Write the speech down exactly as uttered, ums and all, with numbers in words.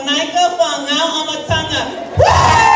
ไหนก็ฝั่งเงาเอามาทำอ่ะ